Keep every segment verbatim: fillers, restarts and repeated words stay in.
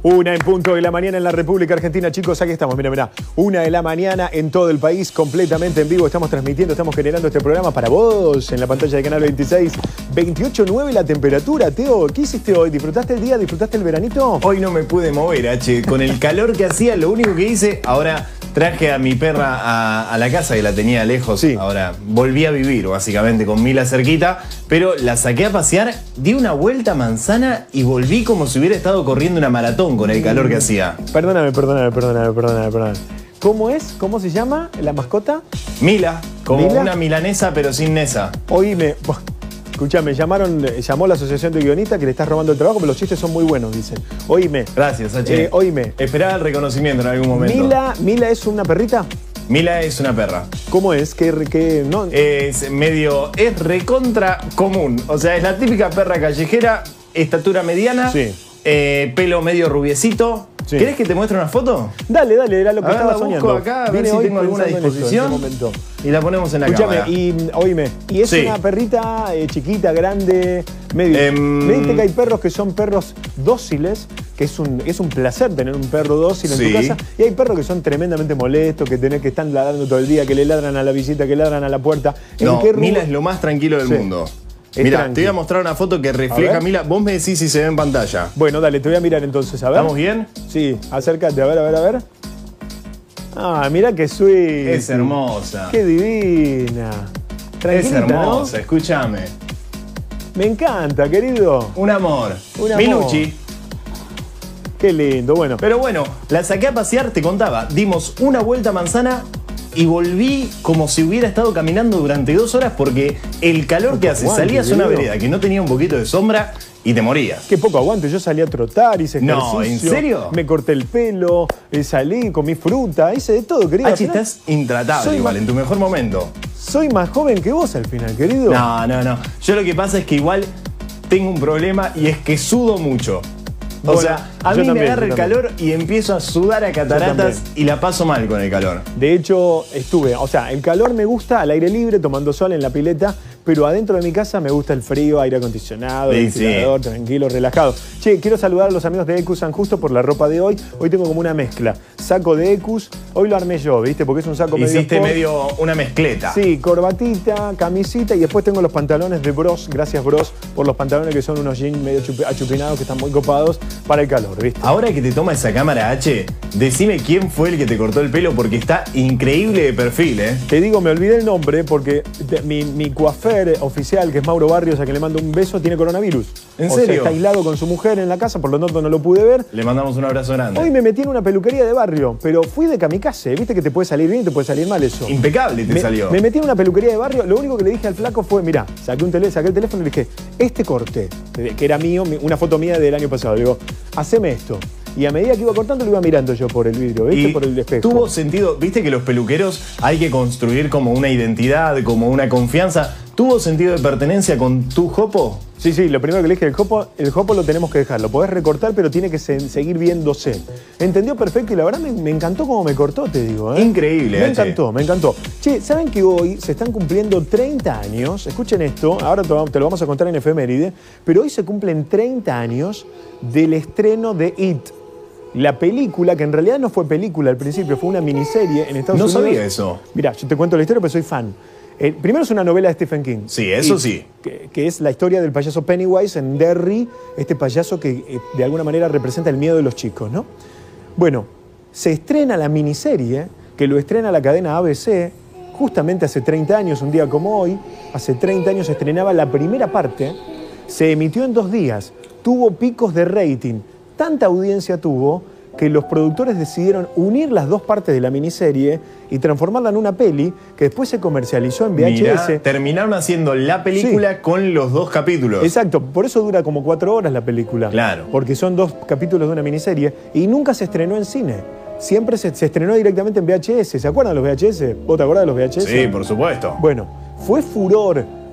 Una en punto de la mañana en la República Argentina, chicos, aquí estamos, mira, mira, una de la mañana en todo el país, completamente en vivo, estamos transmitiendo, estamos generando este programa para vos en la pantalla de Canal veintiséis, veintiocho nueve la temperatura. Teo, ¿qué hiciste hoy? ¿Disfrutaste el día? ¿Disfrutaste el veranito? Hoy no me pude mover, H, con el calor que hacía, lo único que hice, ahora traje a mi perra a, a la casa, que la tenía lejos, sí. Ahora volví a vivir, básicamente, con Mila cerquita, pero la saqué a pasear, di una vuelta a manzana y volví como si hubiera estado corriendo una maratón con el calor que hacía. Perdóname, perdóname, perdóname, perdóname, perdóname. ¿Cómo es? ¿Cómo se llama la mascota? Mila, como ¿Mila? una milanesa pero sin nesa. Oíme, escuchame, llamaron, llamó la asociación de guionistas que le estás robando el trabajo, pero los chistes son muy buenos, dicen. Oíme. Gracias, H. Eh, oíme. Esperaba el reconocimiento en algún momento. Mila, ¿Mila es una perrita? Mila es una perra. ¿Cómo es? ¿Qué, qué, no? Es medio, es recontra común. O sea, es la típica perra callejera, estatura mediana, Sí. eh, pelo medio rubiecito. Sí. ¿Querés que te muestre una foto? Dale, dale, era lo que A ver, estaba la busco soñando. acá, a ver Vine si hoy tengo alguna pensando en esto, disposición. en este momento. Y la ponemos en la Escúchame, cámara. y oíme, y es Sí. una perrita eh, chiquita, grande, medio. Em, Me dijiste que hay perros que son perros dóciles, que es un, es un placer tener un perro dócil en Sí. tu casa, y hay perros que son tremendamente molestos, que tenés que están ladrando todo el día, que le ladran a la visita, que ladran a la puerta. ¿En No, qué rubro? Mila es lo más tranquilo del Sí. mundo. Es Mira, tranqui. te voy a mostrar una foto que refleja A a ver. Mila. Vos me decís si se ve en pantalla. Bueno, dale, te voy a mirar entonces, a ver. ¿Estamos bien? Sí, acércate, a ver, a ver, a ver. Ah, mira qué sweet. Es hermosa. Qué divina. Es Tranquilita, hermosa, ¿no? escúchame. Me encanta, querido. Un amor. Un amor. Miluchi. Qué lindo, bueno. Pero bueno, la saqué a pasear, te contaba. Dimos una vuelta a manzana y volví como si hubiera estado caminando durante dos horas porque el calor que hace, aguante, salías a una querido. vereda que no tenía un poquito de sombra y te morías. Qué poco aguante, yo salí a trotar, hice ejercicio. No, ¿en serio? Me corté el pelo, eh, salí, comí fruta, hice de todo, querido. Al H, final, estás intratable soy igual, más- en tu mejor momento. Soy más joven que vos al final, querido. No, no, no. Yo lo que pasa es que igual tengo un problema y es que sudo mucho. O Bueno, sea, a yo mí también, me agarra yo el también. calor y empiezo a sudar a cataratas también. y la paso mal con el calor. De hecho, estuve, o sea, el calor me gusta al aire libre, tomando sol en la pileta, pero adentro de mi casa me gusta el frío, aire acondicionado, Sí, ventilador, tranquilo, relajado. Che, quiero saludar a los amigos de Ecus San Justo por la ropa de hoy. Hoy tengo como una mezcla. Saco de Ecus, hoy lo armé yo, ¿viste? Porque es un saco medio Hiciste sport. medio una mezcleta. Sí, corbatita, camisita y después tengo los pantalones de Bros. Gracias, Bros, por los pantalones que son unos jeans medio chupi- achupinados que están muy copados para el calor, ¿viste? Ahora que te toma esa cámara, H, decime quién fue el que te cortó el pelo porque está increíble de perfil, ¿eh? Te digo, me olvidé el nombre porque te- mi, mi coafer oficial, que es Mauro Barrios, a quien le mando un beso, tiene coronavirus. ¿En O sea, serio? está aislado con su mujer en la casa, por lo tanto no lo pude ver. Le mandamos un abrazo grande. Hoy me metí en una peluquería de barrio, pero fui de kamikaze. Viste que te puede salir bien y te puede salir mal eso. Impecable te me, salió. me metí en una peluquería de barrio. Lo único que le dije al flaco fue, mirá, saqué, un tele, saqué el teléfono y le dije, este corte, que era mío, mi- una foto mía del año pasado. Le digo, haceme esto. Y a medida que iba cortando lo iba mirando yo por el vidrio, ¿viste? Y Por el espejo. tuvo sentido, viste que los peluqueros hay que construir como una identidad, como una confianza. ¿Tuvo sentido de pertenencia con tu jopo? Sí, sí, lo primero que le dije, el jopo, el jopo lo tenemos que dejar, lo podés recortar, pero tiene que se- seguir viéndose. Entendió perfecto y la verdad me, me encantó cómo me cortó, te digo. ¿eh? Increíble, Me H. encantó, me encantó. Che, ¿saben que hoy se están cumpliendo treinta años? Escuchen esto, ahora te, te lo vamos a contar en efeméride, pero hoy se cumplen treinta años del estreno de It. La película, que en realidad no fue película al principio, fue una miniserie en Estados No Unidos. sabía eso. Mirá, yo te cuento la historia, pero soy fan. Eh, primero es una novela de Stephen King. Sí, eso Y- sí. Que, que es la historia del payaso Pennywise en Derry, este payaso que eh, de alguna manera representa el miedo de los chicos, ¿no? Bueno, se estrena la miniserie, que lo estrena la cadena A B C, justamente hace treinta años, un día como hoy, hace treinta años se estrenaba la primera parte, se emitió en dos días, tuvo picos de rating, tanta audiencia tuvo que los productores decidieron unir las dos partes de la miniserie y transformarla en una peli que después se comercializó en V H S. Mirá, terminaron haciendo la película con los dos capítulos. Exacto, por eso dura como cuatro horas la película. Claro. Porque son dos capítulos de una miniserie y nunca se estrenó en cine. Siempre se, se estrenó directamente en V H S. ¿Se acuerdan de los V H S? ¿Vos te acuerdas de los V H S? Sí, por supuesto. Bueno, fue furor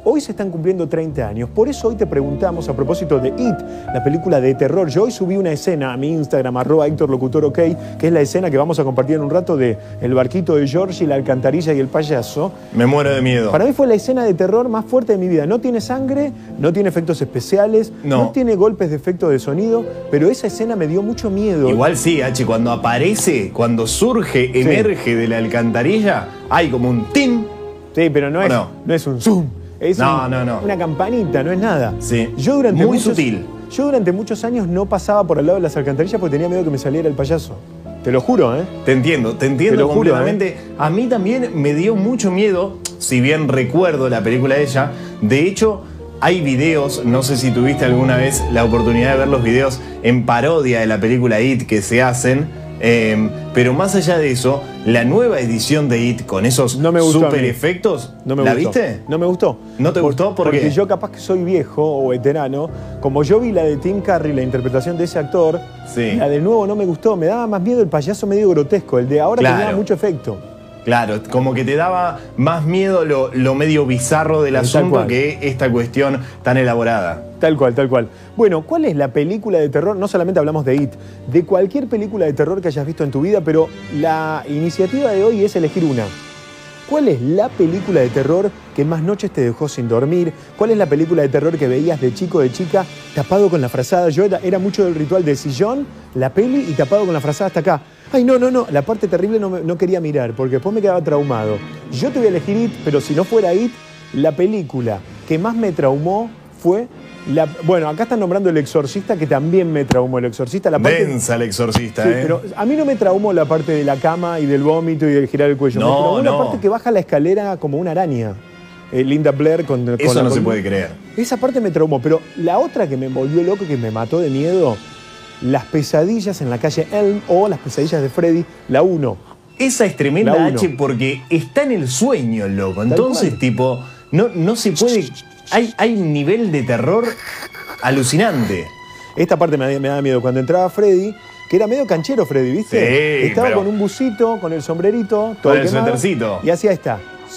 Hoy se están cumpliendo treinta años. Por eso hoy te preguntamos a propósito de It, la película de terror. Yo hoy subí una escena a mi Instagram, arroba Héctor Locutor OK, que es la escena que vamos a compartir en un rato de el barquito de George y la alcantarilla y el payaso. Me muero de miedo. Para mí fue la escena de terror más fuerte de mi vida. No tiene sangre, no tiene efectos especiales, no, no tiene golpes de efecto de sonido, pero esa escena me dio mucho miedo. Igual sí, H, cuando aparece, cuando surge, sí. emerge de la alcantarilla, hay como un tin. Sí, pero no, es, no? no es un zoom. Es no, un, no, no. una campanita, no es nada. Sí. Yo durante Muy muchos, sutil. Yo durante muchos años no pasaba por al lado de las alcantarillas porque tenía miedo que me saliera el payaso. Te lo juro, ¿eh? Te entiendo, te entiendo te lo completamente. Juro, ¿eh? A mí también me dio mucho miedo, si bien recuerdo la película de ella. De hecho, hay videos, no sé si tuviste alguna vez la oportunidad de ver los videos en parodia de la película It que se hacen. Eh, pero más allá de eso, la nueva edición de It con esos no me gustó super efectos, no me ¿la gustó. viste? No me gustó. ¿No te Por, gustó? ¿Por porque qué? yo capaz que soy viejo o veterano, como yo vi la de Tim Curry, la interpretación de ese actor, sí. la de nuevo no me gustó, me daba más miedo el payaso medio grotesco, el de ahora claro. tenía mucho efecto. Claro, como que te daba más miedo lo, lo medio bizarro del asunto que esta cuestión tan elaborada. Tal cual, tal cual. Bueno, ¿cuál es la película de terror? No solamente hablamos de It, de cualquier película de terror que hayas visto en tu vida, pero la iniciativa de hoy es elegir una. ¿Cuál es la película de terror que más noches te dejó sin dormir? ¿Cuál es la película de terror que veías de chico o de chica tapado con la frazada? Yo era, era mucho del ritual del sillón, la peli y tapado con la frazada hasta acá. Ay, no, no, no, la parte terrible no, me, no quería mirar porque después me quedaba traumado. Yo te voy a elegir It, pero si no fuera It, la película que más me traumó fue... La, bueno, acá están nombrando El Exorcista, que también me traumó El Exorcista. La parte, densa El Exorcista, sí, ¿eh? Pero a mí no me traumó la parte de la cama y del vómito y del girar el cuello. No, me traumó no. la parte que baja la escalera como una araña. Eh, Linda Blair con... con Eso la, no con, se puede creer. Esa parte me traumó, pero la otra que me volvió loco, que me mató de miedo, Las pesadillas en la calle Elm o Las pesadillas de Freddy, la uno. Esa es tremenda, H, porque está en el sueño, loco. Entonces, tipo, no, no se puede... Hay, hay un nivel de terror alucinante. Esta parte me, me da miedo. Cuando entraba Freddy, que era medio canchero Freddy, ¿viste? Sí, estaba pero... con un busito, con el sombrerito, todo con el quemado, suétercito. y hacía esta.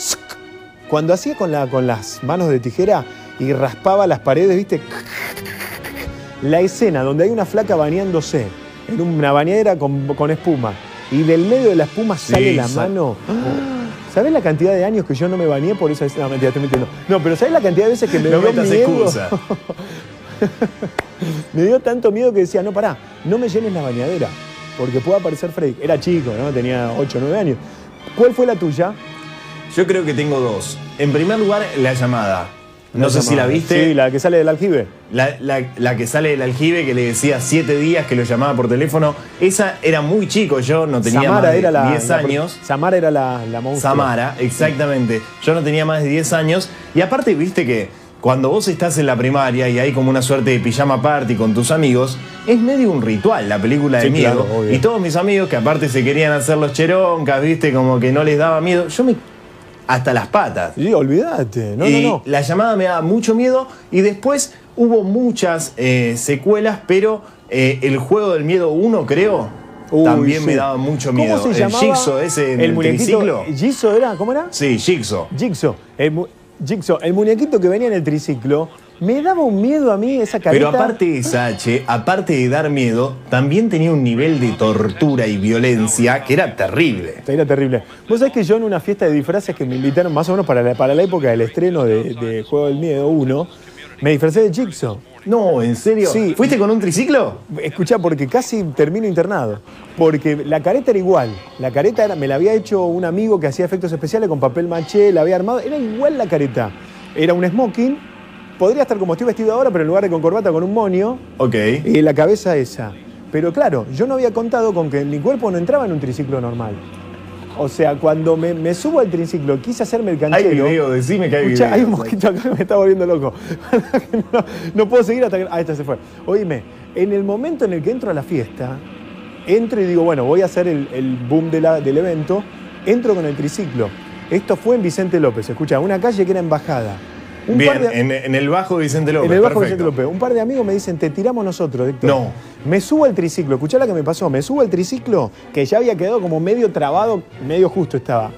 Cuando hacía con, la, con las manos de tijera y raspaba las paredes, ¿viste? La escena donde hay una flaca bañándose en una bañadera con, con espuma y del medio de la espuma sale sí, la sal... mano. ¿Sabés la cantidad de años que yo no me bañé por esa escena? No, mentira, estoy mintiendo. No, pero ¿sabés la cantidad de veces que me no dio metas miedo? excusa. Me dio tanto miedo que decía, no, pará, no me llenes la bañadera, porque puede aparecer Freddy. Era chico, ¿no? Tenía ocho o nueve años. ¿Cuál fue la tuya? Yo creo que tengo dos. En primer lugar, La Llamada. No La sé llamada. si la viste. Sí, la que sale del aljibe. La, la, la que sale del aljibe, que le decía siete días, que lo llamaba por teléfono. Esa era muy chico, yo no tenía Samara más de era la, diez años. La, Samara era la, la monstrua. Samara, exactamente. Yo no tenía más de diez años. Y aparte, viste que cuando vos estás en la primaria y hay como una suerte de pijama party con tus amigos, es medio un ritual la película de sí, miedo. Claro, y todos mis amigos que aparte se querían hacer los cheroncas, viste, como que no les daba miedo. Yo me... hasta las patas. Sí, olvídate. No, y no, no. La Llamada me daba mucho miedo y después hubo muchas eh, secuelas, pero eh, El Juego del Miedo uno, creo, Uy, también sí. me daba mucho miedo. ¿Cómo se el llamaba? Jigsaw ese en el, el muñequito. triciclo. ¿Jigsaw era? ¿Cómo era? Sí, Jigsaw. Jigsaw. El, mu Jigsaw. El muñequito que venía en el triciclo. Me daba un miedo a mí esa careta. Pero aparte de esa, H, aparte de dar miedo, también tenía un nivel de tortura y violencia que era terrible. Era terrible. Vos sabés que yo en una fiesta de disfraces que me invitaron más o menos para la, para la época del estreno de, de Juego del Miedo uno, me disfracé de Jigsaw. No, ¿en serio? Sí. ¿Fuiste con un triciclo? Escuchá, porque casi termino internado. Porque la careta era igual. La careta era, me la había hecho un amigo que hacía efectos especiales con papel maché, la había armado. Era igual la careta. Era un smoking. Podría estar como estoy vestido ahora, pero en lugar de con corbata, con un moño. Ok. Y la cabeza esa. Pero claro, yo no había contado con que mi cuerpo no entraba en un triciclo normal. O sea, cuando me, me subo al triciclo, quise hacerme el canchero. Hay video, decime que hay Escuchá, video. Hay un mosquito acá que me está volviendo loco. no, no puedo seguir hasta que... Ah, esta se fue. Oíme, en el momento en el que entro a la fiesta, entro y digo, bueno, voy a hacer el, el boom de la, del evento, entro con el triciclo. Esto fue en Vicente López, escuchá, una calle que era Embajada. Un Bien, de, en, en el Bajo Vicente López. En el Bajo perfecto. Vicente López. Un par de amigos me dicen, te tiramos nosotros, Héctor. No. Me subo al triciclo, escuchá la que me pasó, me subo al triciclo, que ya había quedado como medio trabado, medio justo estaba.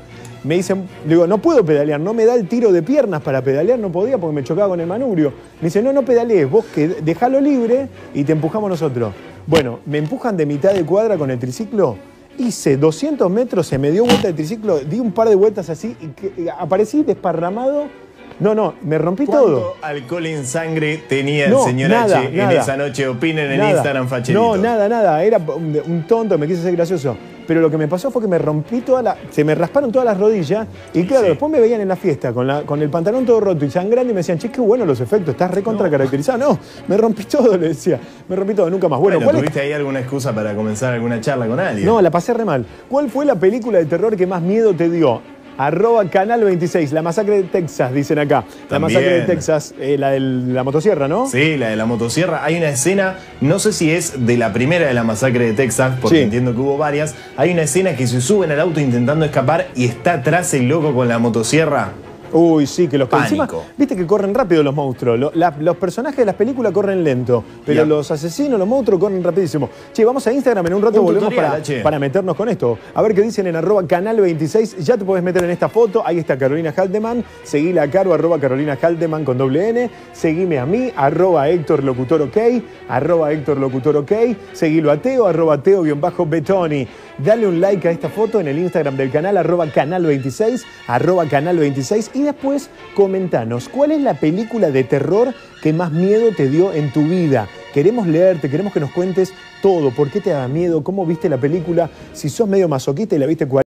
me dicen, le digo, no puedo pedalear, no me da el tiro de piernas para pedalear, no podía porque me chocaba con el manubrio. Me dice, no, no pedalees, vos que dejalo libre y te empujamos nosotros. Bueno, me empujan de mitad de cuadra con el triciclo, hice doscientos metros, se me dio vuelta el triciclo, di un par de vueltas así y, que, y aparecí desparramado. No, no, me rompí todo. ¿Cuánto alcohol en sangre tenía el no, señor nada, H en nada, esa noche? Opinen en nada, Instagram, Facherito. No, nada, nada. Era un, un tonto, me quise ser gracioso. Pero lo que me pasó fue que me rompí toda la... Se me rasparon todas las rodillas. Y claro, sí. después me veían en la fiesta con, la, con el pantalón todo roto y sangrando y me decían, che, qué bueno los efectos, estás recontra caracterizado. No, me rompí todo, le decía. Me rompí todo, nunca más. Bueno, bueno ¿cuál ¿tuviste es? ahí alguna excusa para comenzar alguna charla con alguien? No, la pasé re mal. ¿Cuál fue la película de terror que más miedo te dio? Arroba Canal veintiséis, La Masacre de Texas, dicen acá. La También. Masacre de Texas, eh, la de la motosierra, ¿no? Sí, la de la motosierra. Hay una escena, no sé si es de la primera de La Masacre de Texas, porque Sí. entiendo que hubo varias. Hay una escena que se suben al auto intentando escapar y está atrás el loco con la motosierra. Uy, sí, que los que Pánico. encima, viste que corren rápido los monstruos. Lo- la- los personajes de las películas corren lento, pero Ya. los asesinos, los monstruos corren rapidísimo. Che, vamos a Instagram, en un rato Un volvemos tutorial, para, che. para meternos con esto. A ver qué dicen en arroba canal veintiséis. Ya te podés meter en esta foto. Ahí está Carolina Haldeman. Seguila a Caro, arroba Carolina Haldeman con doble N. Seguime a mí, arroba Héctor Locutor OK, arroba Héctor Locutor OK. Seguilo a Teo, arroba Teo-Betoni. Dale un like a esta foto en el Instagram del canal, arroba canal veintiséis, arroba canal veintiséis. Y después comentanos, ¿cuál es la película de terror que más miedo te dio en tu vida? Queremos leerte, queremos que nos cuentes todo. ¿Por qué te da miedo? ¿Cómo viste la película? Si sos medio masoquista y la viste cuarenta